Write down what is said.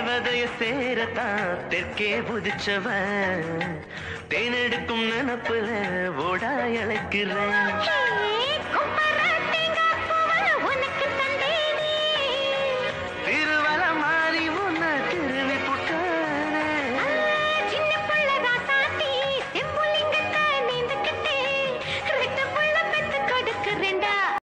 தேவதைய சேரத்தான் தெற்கே புதிச்சவன் தேனெடுக்கும் நினப்புல ஓடா இழைக்கிறேன்